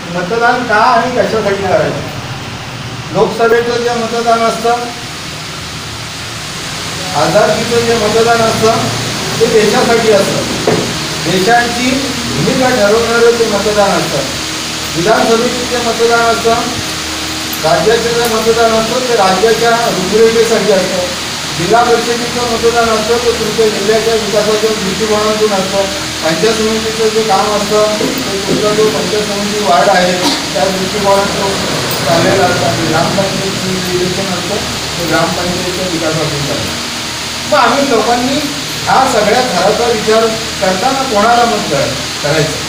मतदान का आणि कशासाठी करायचं. लोकसभेचं जे मतदान असतं, खासदारकीचं जे मतदान असतं ते देशासाठी असतं. देशाची भूमिका ठरवणारं ते मतदान असतं. विधानसभेचे जे मतदान असतं, राज्याचे जे मतदान असतं ते राज्याच्या रूपरेषेसाठी असतं. जिल्हा परिषदेचं मतदान असतं ते तुमच्या जिल्ह्याच्या विकासाच्या दृष्टिकोनातून असतं. पंचायत समितीचं जे काम असतं ते तुमचा जो पंचायत समिती वार्ड आहे त्या दृष्टिकोनातून चाललेलं असतं. आणि ग्रामपंचायतीचं जे इलेक्शन असतं ते ग्रामपंचायतीच्या विकासातून चालतं. मग आम्ही लोकांनी ह्या सगळ्या घराचा विचार करताना कोणाला मत करायचं.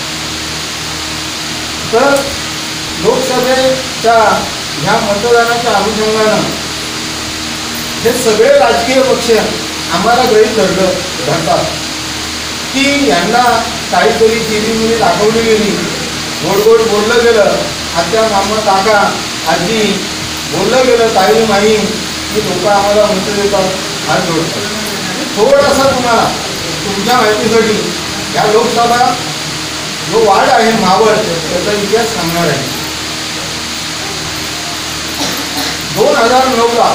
तर लोकसभेच्या ह्या मतदानाच्या अनुषंगानं हे सगळे राजकीय पक्ष आम्हाला गृहीत धरतात की यांना काहीतरी चिरीमिरी दाखवली गेली, गोड गोड बोललं गेलं, आत्या मामा काका आजी बोललं गेलं ताई माई की लोक आम्हाला मत देतात, हात जोडतात. थोडासा तुम्हाला तुमच्या माहितीसाठी या लोकसभा जो वार्ड आहे मावळ त्याचा इतिहास सांगणार आहे. 2009ला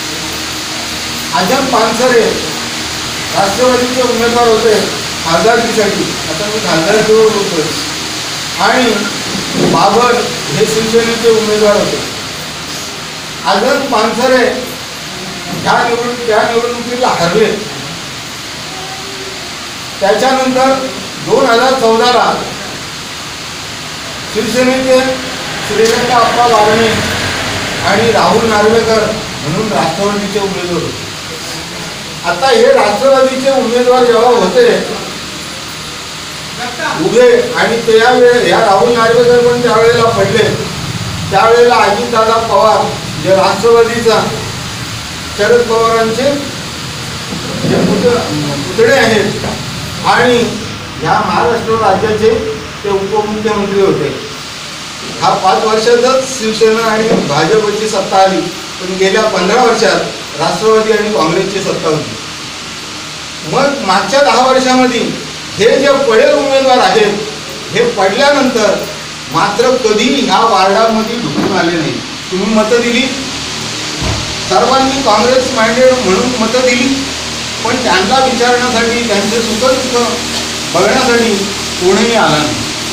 आजम पानसरे राष्ट्रवादीचे उमेदवार होते खासदारकीसाठी. आता मी खासदारकीवर बोलतोय. आणि बाबर हे शिवसेनेचे उमेदवार होते. आजम पानसरे त्या निवडणुकीला हरले. त्याच्यानंतर 2014ला शिवसेनेचे श्रीरंग अप्पा बारणे आणि राहुल नार्वेकर म्हणून राष्ट्रवादीचे उमेदवार होते. आता हे राष्ट्रवादीचे उमेदवार जेव्हा होते उभे आणि त्यावेळेस या राहुल नार्वेकर पण त्यावेळेला पडले, त्यावेळेला अजितदादा पवार जे राष्ट्रवादीचा शरद पवारांचे जे पुतळे आहेत आणि ह्या महाराष्ट्र राज्याचे ते उपमुख्यमंत्री होते. हा 5 वर्षातच शिवसेना आणि भाजपची सत्ता आली, पण गेल्या 15 वर्षात राष्ट्रवादी आणि काँग्रेसची सत्ता होती. मग मागच्या 10 वर्षामध्ये हे जे पडेल उमेदवार आहेत हे पडल्यानंतर मात्र कधी ह्या वार्डामध्ये ढुकून आले नाही. तुम्ही मतं दिली, सर्वांनी काँग्रेस माइंडेड म्हणून मतं दिली, पण त्यांना विचारण्यासाठी त्यांचे सुखदुःख बघण्यासाठी कोणीही आला नाही.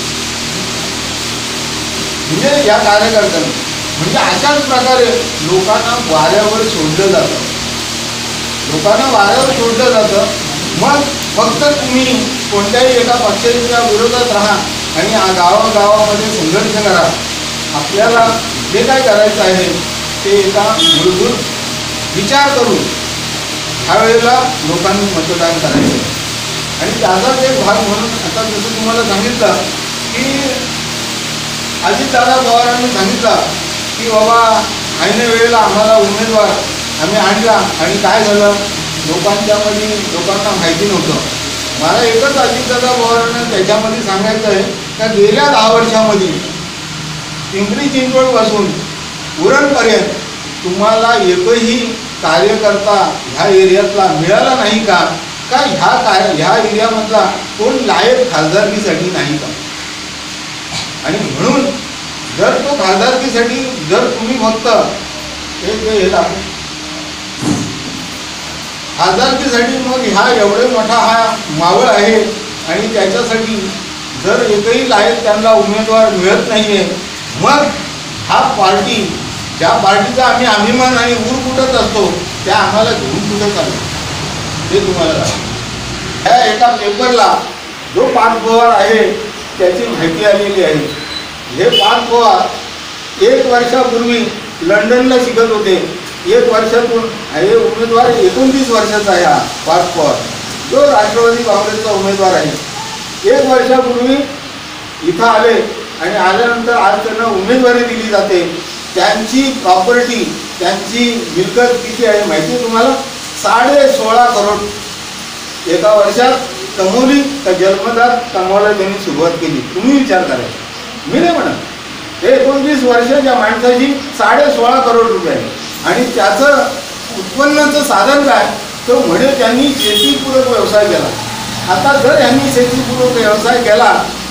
म्हणजे या कार्यकर्त्यांना म्हणजे अशाच प्रकारे लोकांना वाऱ्यावर सोडलं जातं. मग फक्त तुम्ही कोणत्याही एका पक्षाच्या विरोधात राहा आणि गावागावामध्ये संघर्ष करा. आपल्याला जे काय करायचं आहे ते एका मूलभूत विचार करून ह्यावेळेला लोकांनी मतदान करायचं. आणि त्याचाच एक भाग म्हणून आता जसं तुम्हाला सांगितलं की अजितदादा पवारांनी सांगितलं की बाबा ऐन वेळेला आम्हाला उमेदवार आम्ही आणला आणि काय झालं लोकांना माहिती नव्हतं. मला एकच अजितदादा पवारांना त्याच्यामध्ये सांगायचं आहे का गेल्या 10 वर्षामध्ये पिंपरी चिंचवडपासून उरणपर्यंत तुम्हाला एकही कार्यकर्ता ह्या एरियातला मिळाला नाही का ह्या एरियामधला कोण लायक खासदारकीसाठी नाही का. आणि म्हणून जर तो खासदारकीसाठी जर तुम्ही फक्त हे खासदारकीसाठी मग ह्या एवढे मोठा हा मावळ आहे आणि त्याच्यासाठी जर एकही लायक त्यांना उमेदवार मिळत नाही आहे, मग हा पार्टी ज्या पार्टीचा आम्ही अभिमान आणि ऊर कुठत असतो त्या आम्हाला घेऊन कुठं चालतो ते तुम्हाला ह्या एका पेपरला जो पार्थ पवार आहे त्याची माहिती आलेली आहे. हे पार्थ पवार 1 वर्षापूर्वी लंडनला शिकत होते. 1 वर्षातून हे उमेदवार 29 वर्षाचा आहे हा पार्थ पवार जो राष्ट्रवादी काँग्रेसचा उमेदवार आहे. 1 वर्षापूर्वी इथं आले आणि आल्यानंतर आज त्यांना उमेदवारी दिली जाते. त्यांची प्रॉपर्टी त्यांची मिळकत किती आहे माहिती आहे तुम्हाला? 16.5 करोड एका वर्षात कमवली का जन्मदात कमवायला त्यांनी सुरुवात केली. तुम्ही विचार करायचा, मी नाही म्हणत. हे 29 वर्षाच्या माणसाची 16.5 करोड रुपये आहे. आणि त्याचं उत्पन्नाचं साधन काय तर म्हणे त्यांनी शेतीपूरक व्यवसाय केला. आता जर यांनी शेतीपूरक व्यवसाय केला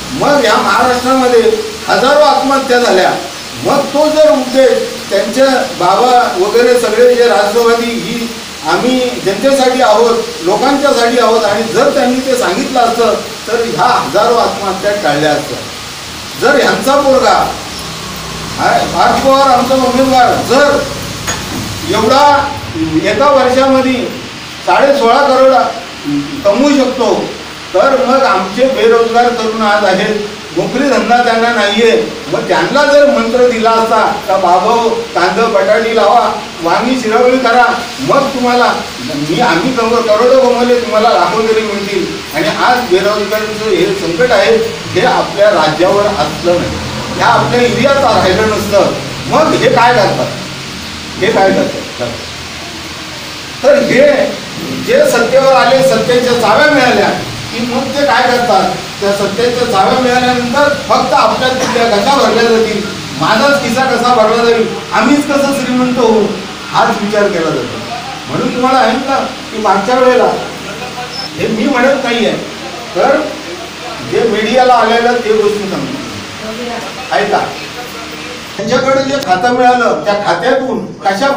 मग या महाराष्ट्रामध्ये हजारो आत्महत्या झाल्या, मग तो जर उद्देश त्यांच्या बाबा वगैरे सगळे जे राष्ट्रवादी ही आम्ही जनतेसाठी आहोत, लोकांच्यासाठी आहोत, आणि जर त्यांनी ते सांगितलं असतं तर ह्या हजारो आत्महत्या टाळल्या असत्या। जर ह्यांचा पोरगा पार्थ पवार आमचा उमेदवार जर एवढा एका वर्षामध्ये 16.5 करोड कमवू शकतो, तर मग आमचे बेरोजगार तरुण आज आहेत, नोकरी धंदा त्यांना नाहीये, मग त्यांना जर मंत्र दिला असता का बाबा कांदा बटाटी लावा, वांगी शिरवणी करा, मग तुम्हाला आम्ही करोडो कमवले, तुम्हाला लाखो तरी मिळतील, आणि आज बेरोजगारीचं हे संकट आहे हे आपल्या राज्यावर असलं नाही, ह्या आपल्या एरियात राहिलं नसतं, मग हे काय करतात, हे काय करतात? तर हे जे सत्तेवर आले, सत्तेच्या चाव्या मिळाल्या की मग ते काय करतात, त्या सत्तेच्या चाव्या मिळाल्यानंतर फक्त आपल्या तिथल्या कशा भरल्या जातील, माझाच खिसा कसा भरला जाईल, आम्हीच कसं श्रीमंत होऊ, हाच विचार केला जातो। म्हणून तुम्हाला आहे ना की मागच्या वेळेला हे मी म्हणत नाही आहे, तर जे मीडियाला आलेलं ते गोष्टी सांगतो ऐका। त्यांच्याकडे जे खातं मिळालं त्या खात्यातून कशा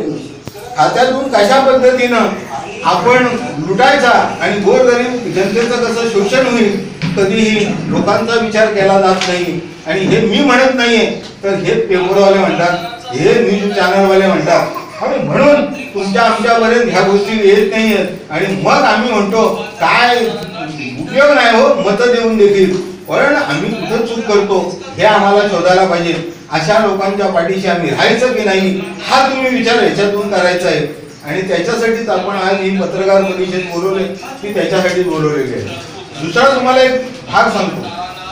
पद्धतीनं आपण लुटायचा आणि गोरगरीब जनतेचं कसं शोषण होईल कधीही लोकांचा विचार केला जात नाही। आणि हे मी म्हणत नाहीये, तर हे पेपरवाले म्हणतात, हे न्यूज चॅनलवाले म्हणतात, आणि म्हणून तुमच्या आमच्यापर्यंत ह्या गोष्टी येत नाहीयेत, आणि मग आम्ही म्हणतो काय उपयोग नाही हो मतं देऊन देखील, पण आम्ही कुठं चूक करतो हे आम्हाला शोधायला पाहिजे। अशा लोकांच्या पाठीशी आम्ही राहायचं की नाही हा तुम्ही विचार ह्याच्यातून करायचा आहे, आणि त्याच्यासाठीच आपण आज ही पत्रकार परिषद बोलवले की त्याच्यासाठी बोलवलेले आहे। दुसरा तुम्हाला एक भाग सांगतो,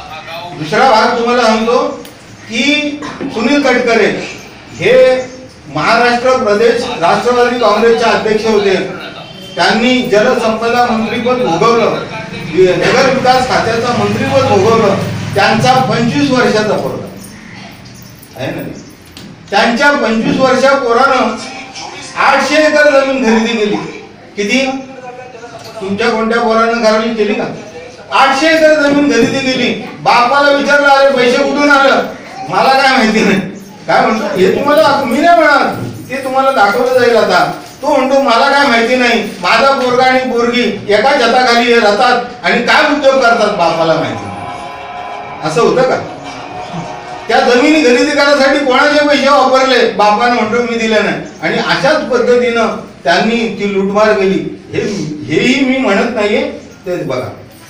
की सुनील तटकरे हे महाराष्ट्र प्रदेश राष्ट्रवादी काँग्रेसचे अध्यक्ष होते, त्यांनी जलसंपदा मंत्रीपद भोगवलं, नगर विकास खात्याचं मंत्रीपद भोगवलं, त्यांचा 25 वर्षाचा पोरगा आहे ना, त्यांच्या 25 वर्षा पोरानं 800 एकर जमीन खरेदी केली। किती? तुमच्या कोणत्या पोरानं खरेदी केली का? 800 एकर जमीन खरेदी केली। बापाला विचारलं अरे पैसे कुठून आलं, मला काय माहिती नाही, काय म्हणतो हे तुम्हाला मी नाही म्हणणार, ते तुम्हाला दाखवलं जाईल आता। तो म्हणतो मला काय माहिती नाही, माझा पोरगा आणि पोरगी एका छताखाली राहतात आणि काय उद्योग करतात बापाला माहिती, असं होतं का? त्या जमिनी खरेदी करण्यासाठी कोणाचे पैसे वापरले, बापाने म्हणतो मी दिले नाही, आणि अशाच पद्धतीनं त्यांनी ती लुटमार केली। हेही मी म्हणत नाहीये, ते बघा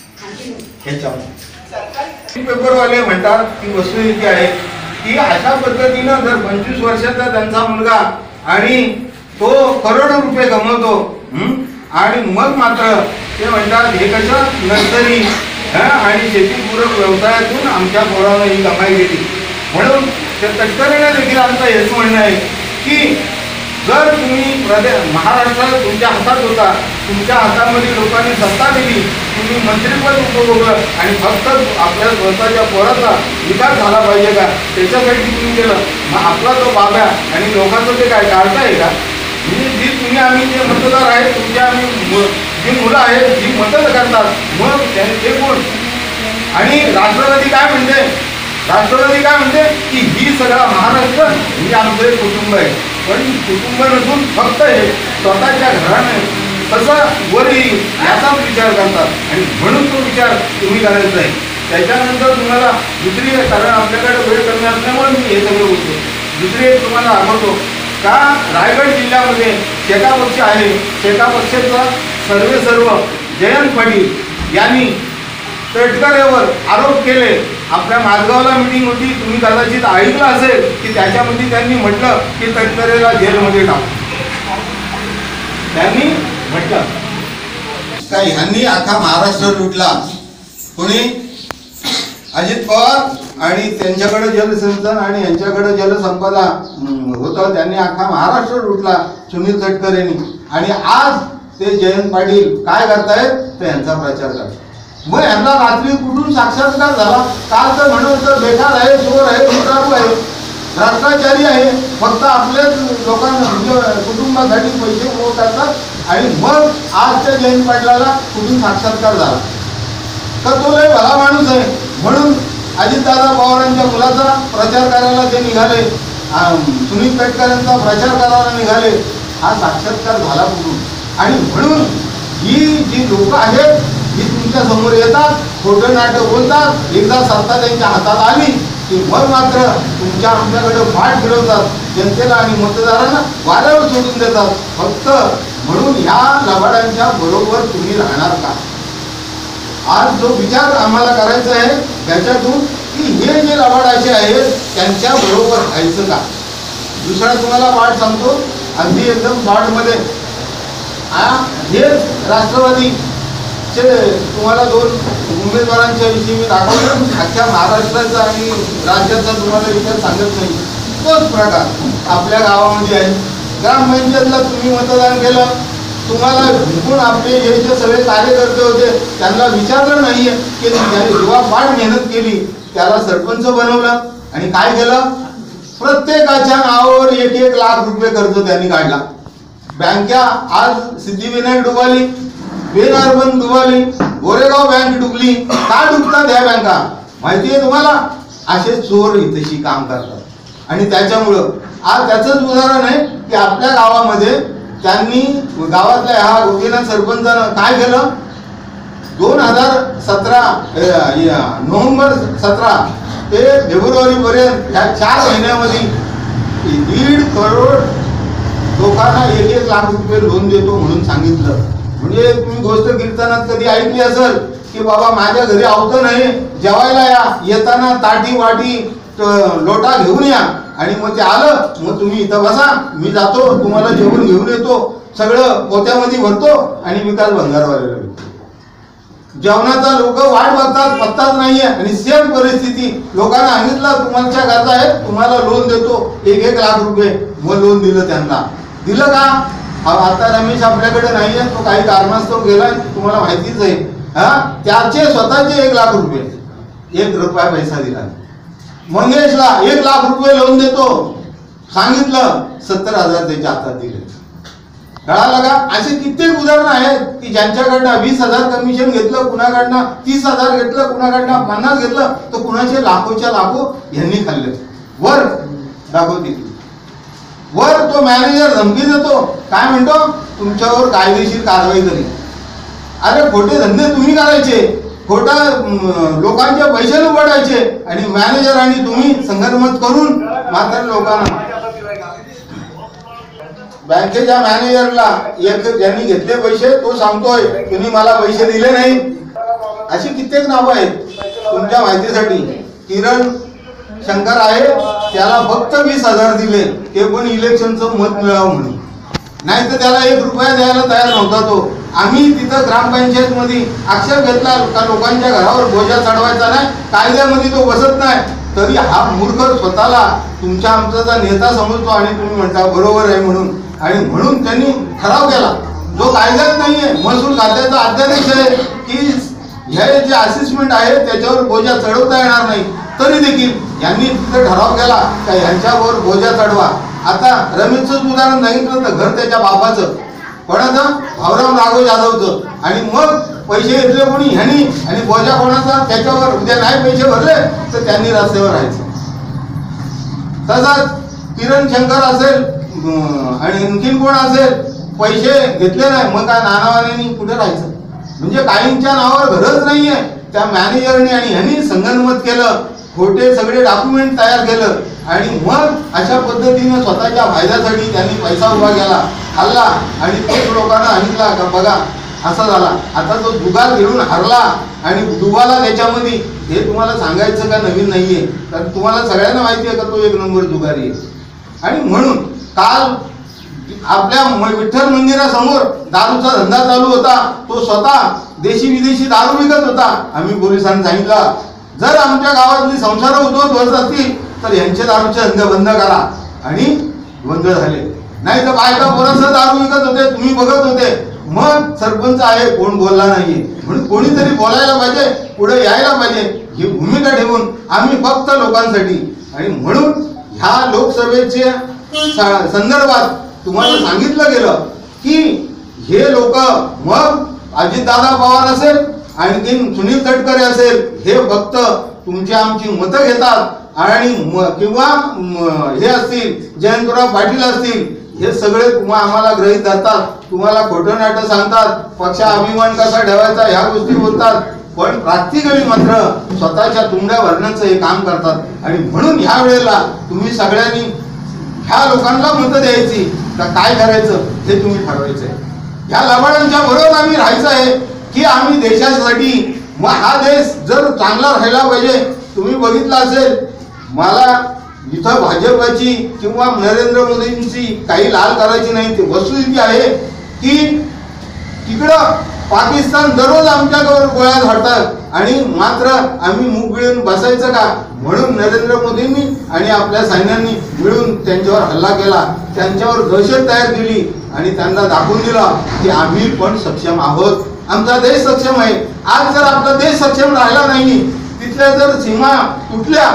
पेपरवाले म्हणतात की वस्तुस्थिती आहे की अशा पद्धतीनं जर 25 वर्षाचा त्यांचा मुलगा आणि तो करोडो रुपये कमवतो, आणि मग मात्र ते म्हणतात हे कसं नर्सरी आणि शेतीपूरक व्यवसायातून आमच्या पोरानं ही कमाई केली। म्हणून त्या तटकरेने देखील आमचं हेच म्हणणं आहे की जर तुम्ही महाराष्ट्र तुमच्या हातात होता, तुमच्या हातामध्ये लोकांनी सत्ता दिली, तुम्ही मंत्रिपद उपभोगलं आणि फक्त आपल्या स्वतःच्या पोराचा विकास झाला पाहिजे का त्याच्यासाठी तुम्ही केलं, मग आपला तो बाब्या आणि लोकांचं ते काय काढताय का? जी तुम्ही आम्ही जे मतदार आहेत, तुमच्या आम्ही जी मुलं आहेत जी मतं करतात, मग ते कोण? आणि राष्ट्रवादी काय म्हणते की ही सगळा महाराष्ट्र ही आमचं एक कुटुंब आहे, पण कुटुंब नसून फक्त हे स्वतःच्या घराने कसं वर येईल याचाच विचार करतात, आणि म्हणून तो विचार तुम्ही करायचा आहे। त्याच्यानंतर तुम्हाला दुसरी, कारण आपल्याकडे वेळ कमी असल्यामुळे मी हे सगळं बोलतो, दुसरी एक तुम्हाला आठवतो का रायगड जिल्ह्यामध्ये शेका पक्ष आहे, शेका पक्षाचा सर्व जयंत पाटील यांनी तटकरेवर आरोप केले। आपल्या माझगावला मीटिंग होती, तुम्ही कदाचित ऐकलं असेल की त्याच्यामध्ये त्यांनी म्हटलं की तटकरेला जेलमध्ये टाक, त्यांनी म्हटलं काय ह्यांनी अख्खा महाराष्ट्र लुटला, कोणी? अजित पवार आणि त्यांच्याकडे जलसिंचन आणि यांच्याकडे जलसंपदा होतं, त्यांनी अख्खा महाराष्ट्र लुटला सुनील तटकरेंनी, आणि आज ते जयंत पाटील काय करतायत तर यांचा प्रचार करतात। मग यांना रात्री कुठून साक्षात्कार झाला? काल तर म्हणत होतं बेकार आहे, चोर आहे, लुटारू आहे, भ्रष्टाचारी आहे, फक्त आपल्याच लोकांना म्हणजे कुटुंबासाठी पैसे करतात, आणि मग आज त्या जयंत पाटलाला कुठून साक्षात्कार झाला? तर तो लय भला माणूस आहे म्हणून अजितदादा पवारांच्या मुलाचा प्रचार करायला ते निघाले, सुनील पेटकरांचा प्रचार करायला निघाले. हा साक्षात्कार झाला म्हणून. आणि म्हणून ही जी लोक आहेत ही तुमच्या समोर येतात, खोटं नाटक बोलतात, एकदा सत्ता त्यांच्या हातात आली की मग मात्र तुमच्या आमच्याकडे पाठ फिरवतात, जनतेला आणि मतदारांना वाऱ्यावर सोडून देतात. फक्त म्हणून ह्या लबाडांच्या बरोबर तुम्ही राहणार का? आज जो विचार आम्हाला करायचा आहे त्याच्यातून की हे जे लबाडाचे आहेत त्यांच्या बरोबर राहायचं का. दुसरा तुम्हाला पाठ सांगतो अगदी एकदम शॉर्टमध्ये. हेच राष्ट्रवादीचे तुम्हाला 2 उमेदवारांच्या विषयी मी दाखवलं. अख्ख्या महाराष्ट्राचा आणि राज्याचा तुम्हाला विचार सांगत नाही. तोच प्रकार आपल्या गावामध्ये आहे. ग्रामपंचायतला तुम्ही मतदान केलं, तुम्हाला जिंकून आपले हे जे सगळे कार्यकर्ते होते त्यांना विचारलं नाहीये की जेव्हा पाठ मेहनत केली त्याला सरपंच बनवलं आणि काय केलं, प्रत्येकाच्या नावावर 1-1 लाख रुपये कर्ज त्यांनी काढला. बँका आज सिद्धिविनायक डुबाली, पेन अर्बन डुबाली, गोरेगाव बँक डुबली. का डुबतात ह्या बँका माहिती आहे तुम्हाला? असे चोर इथेशी काम करतात. आणि त्याच्यामुळं आज त्याचंच उदाहरण आहे की आपल्या गावामध्ये त्यांनी गावातल्या ह्या गोपीनाथ सरपंचानं काय केलं, 2017 नोव्हेंबर 17 ते फेब्रुवारी पर्यंत ह्या 4 महिन्यामध्ये 1.5 करोड लोकांना 1-1 लाख रुपये लोन देतो म्हणून सांगितलं. म्हणजे तुम्ही गोष्ट कीर्तनात कधी ऐकली असेल की बाबा माझ्या घरी आवतं नाही, जेवायला या, येताना ताटी वाटी लोटा घेऊन या. आणि मग ते आलं मग तुम्ही इथं बसा, मी जातो तुम्हाला जेवण घेऊन येतो, सगळं पोत्यामध्ये भरतो आणि विकास भंगारवाल्याला देतो. जेवणाचा लोक वाट बघतात, पत्ताच नाहीये. आणि सेम परिस्थिती लोकांना सांगितलं तुमच्या गरजा आहेत, तुम्हाला लोन देतो 1-1 लाख रुपये. मग लोन दिलं, त्यांना दिलं का? आता रमेश आपल्याकडे नाहीये, तो काही कारणास्तव गेलाय, तुम्हाला माहितीच आहे. त्याचे स्वतःचे 1 लाख रुपये, 1 रुपया पैसा दिला. मंगेशला 1 लाख रुपये लोन देतो सांगितलं, 70,000 त्याच्या हातात दिले. कळालं का? असे कित्येक उदाहरणं आहेत की ज्यांच्याकडनं 20,000 कमिशन घेतलं, कुणाकडनं 30,000 घेतलं, कुणाकडनं 50 घेतलं, तर कुणाचे लाखोच्या लाखो यांनी खाल्ले. वर दाखवते, वर तो मॅनेजर धमकी देतो, काय म्हणतो, तुमच्यावर कायदेशीर कारवाई करेल. अरे खोटे धंदे तुम्ही करायचे, खोटा लोकांचे पैसे लुबाडायचे आणि मॅनेजर आणि तुम्ही संगनमत करून मात्र लोकांना. बँकेच्या मॅनेजरला ज्यांनी घेतले पैसे तो सांगतोय तुम्ही मला पैसे दिले नाही. अशी कित्येक नावं आहेत तुमच्या माहितीसाठी. किरण शंकर आहे, त्याला फक्त 20,000 दिले, ते पण इलेक्शनचं मत मिळावं म्हणून. नाही तर त्याला 1 रुपया द्यायला तयार नव्हता तो. आम्ही तिथं ग्रामपंचायत मध्ये आक्षेप घेतला का लोकांच्या घरावर बोजा चढवायचा नाही, कायद्यामध्ये तो बसत नाही, तरी हा मूर्ख स्वतःला तुमच्या आमचा नेता समजतो आणि तुम्ही म्हणता बरोबर आहे म्हणून. आणि म्हणून त्यांनी ठराव केला जो कायद्यात नाहीये. महसूल खात्याचा अध्यादेश आहे की हे जे असेसमेंट आहे त्याच्यावर बोजा चढवता येणार नाही, तरी देखील यांनी तिथे ठराव केला का ह्यांच्यावर बोजा चढवा. आता रमेशचं उदाहरण सांगितलं तर घर त्याच्या बापाचं, कोणाचं, भाऊराव राघव जाधवचं. आणि मग पैसे घेतले कोणी, ह्यांनी, आणि बोजा कोणाचा, त्याच्यावर. उद्या नाही पैसे भरले तर त्यांनी रस्त्यावर राहायचं. तसाच किरण शंकर असेल आणि आणखीन कोण असेल, पैसे घेतले नाही मग काय नानावाने कुठे राहायचं. म्हणजे काहींच्या नावावर घरच नाहीये. त्या मॅनेजरने आणि ह्यांनी संगनमत केलं, खोटे सगळे डॉक्युमेंट तयार केलं आणि मग अशा पद्धतीने स्वतःच्या फायद्यासाठी त्यांनी पैसा उभा केला, खाल्ला आणि तोच लोकांना सांगितला का बघा असा झाला. आता तो जुगार घेऊन हरला आणि डुबाला त्याच्यामध्ये. हे तुम्हाला सांगायचं का नवीन नाहीये, कारण तुम्हाला सगळ्यांना माहिती आहे का तो 1 नंबर जुगारी आहे. आणि म्हणून काल आपल्या विठ्ठल मंदिरासमोर दारूचा धंदा चालू होता, तो स्वतः देशी विदेशी दारू विकत होता. आम्ही पोलिसांना सांगितलं जर आमच्या गावातली संसार उद्ध्वस्त होत असतील तर यांचे दारूचे धंदे बंद करा, आणि बंद झाले. नाही तर बायका पोरांसह दारू विकत होते, तुम्ही बघत होते. मग सरपंच आहे, कोण बोलला नाहीये, म्हणून कोणीतरी बोलायला पाहिजे, पुढे यायला पाहिजे. ही भूमिका ठेवून आम्ही फक्त लोकांसाठी. आणि म्हणून ह्या लोकसभेच्या संदर्भात तुम्हाला सांगितलं गेलं की हे लोक, मग अजितदादा पवार असेल आणखीन सुनील तटकरे असेल, हे फक्त तुमची आमची मतं घेतात आणि किंवा हे असतील जयंतराव पाटील असतील, हे सगळे आम्हाला गृहीत धरतात, तुम्हाला खोटं नाटं सांगतात, पक्षा अभिमान कसा ठेवायचा ह्या गोष्टी बोलतात, पण प्रॅक्टिकली मात्र स्वतःच्या तुंबड्या भरण्याचं हे काम करतात। आणि म्हणून ह्या वेळेला तुम्ही सगळ्यांनी ह्या लोकांना मतं द्यायची का काय करायचं हे तुम्ही ठरवायचं आहे। ह्या लबाडांच्या बरोबर आम्ही राहायचं आहे की आम्ही देशासाठी, मग हा देश जर चांगला राहिला पाहिजे। तुम्ही बघितलं असेल, मला इथं भाजपची किंवा नरेंद्र मोदींची काही लाल करायची नाही, ती वस्तुस्थिती आहे की तिकडं पाकिस्तान दररोज आमच्यावर गोळ्या झाडतात आणि मात्र आम्ही मूग गिळून बसायचं का? म्हणून नरेंद्र मोदींनी आणि आपल्या सैन्यांनी मिळून त्यांच्यावर हल्ला केला, त्यांच्यावर दहशत तयार केली आणि त्यांना दाखवून दिलं की आम्ही पण सक्षम आहोत, आमचा देश सक्षम आहे। आज जर आपला देश सक्षम राहिला नाही, तिथल्या जर सीमा तुटल्या,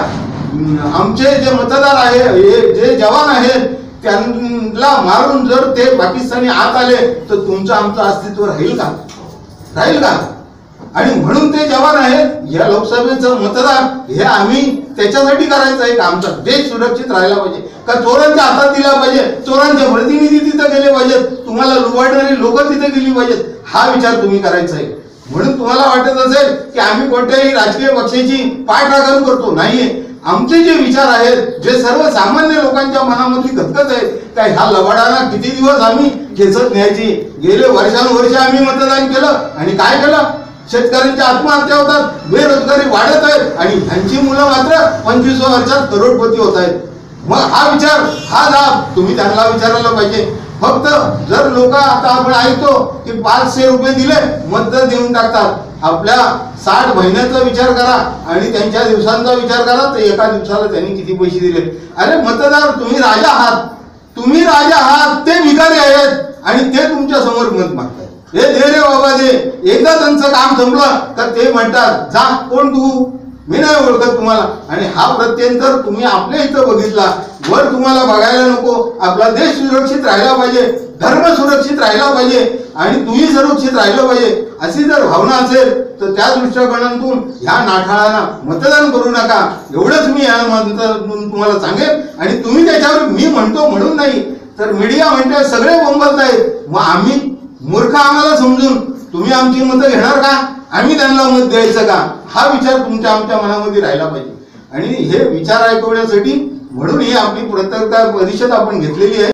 आमचे जे मतदार आहे, जे जवान आहेत, त्यांना मारून जर ते पाकिस्तानी आत आले तर तुमचं आमचं अस्तित्व राहील का? राहील का? आणि म्हणून ते जवान आहेत, या लोकसभेचं मतदान हे आम्ही त्याच्यासाठी करायचं आहे का आमचा देश सुरक्षित राहायला पाहिजे का चोरांच्या हातात दिला पाहिजे, चोरांचे प्रतिनिधी तिथं गेले पाहिजेत, तुम्हाला लुबाडणारी लोक तिथे गेली पाहिजेत, हा विचार तुम्ही करायचा आहे। म्हणून तुम्हाला वाटत असेल की आम्ही कोणत्याही राजकीय पक्षाची पाठराखण करतो, नाहीये। आमचे जे विचार आहेत, जे सर्वसामान्य लोकांच्या मनामधली गदगद आहे, त्या ह्या लबाडांना किती दिवस आम्ही खेचत न्यायची? गेले वर्षानुवर्ष आम्ही मतदान केलं आणि काय केलं? शेतकऱ्यांच्या आत्महत्या होतात, बेरोजगारी वाढत आहे आणि त्यांची मुलं मात्र 25 वर्षात करोडपती होत आहेत। मग हा विचार, हा दाब तुम्ही त्यांना विचारायला पाहिजे। फक्त जर लोक आता आपण ऐकतो की 500 रुपये दिले मत देऊन टाकतात, आपल्या 60 महिन्याचा विचार करा आणि त्यांच्या दिवसांचा विचार करा, तर एका दिवसाला त्यांनी किती पैसे दिले? अरे मतदार, तुम्ही राजा आहात, तुम्ही राजा आहात, ते भिकारी आहेत आणि ते तुमच्या समोर मत मागतात। हे दे रे बाबा दे, एकदा त्यांचं काम संपलं का ते म्हणतात जा, कोण तू, मी नाही ओळखत तुम्हाला। आणि हा प्रत्यंतर तुम्ही आपल्या इथं बघितला, वर तुम्हाला बघायला नको, आपला देश सुरक्षित राहिला पाहिजे, धर्म सुरक्षित राहिला पाहिजे आणि तुम्ही सुरक्षित राहिलं पाहिजे, अशी जर भावना असेल तर त्या दृष्टिकोनातून ह्या नाठाळांना मतदान करू नका, एवढंच मी या मतदानातून तुम्हाला सांगेन। आणि तुम्ही त्याच्यावर मी म्हणतो म्हणून नाही, तर मीडिया म्हणते सगळे बोंबलत आहेत, मग आम्ही मूर्ख आम्हाला समजून तुम्ही आमची मतं घेणार का? आम्ही त्यांना मत द्यायचं का? हा विचार तुमच्या आमच्या मनामध्ये राहिला पाहिजे। आणि हे विचार ऐकवण्यासाठी म्हणून ही आपली पत्रकार परिषद आपण घेतलेली आहे।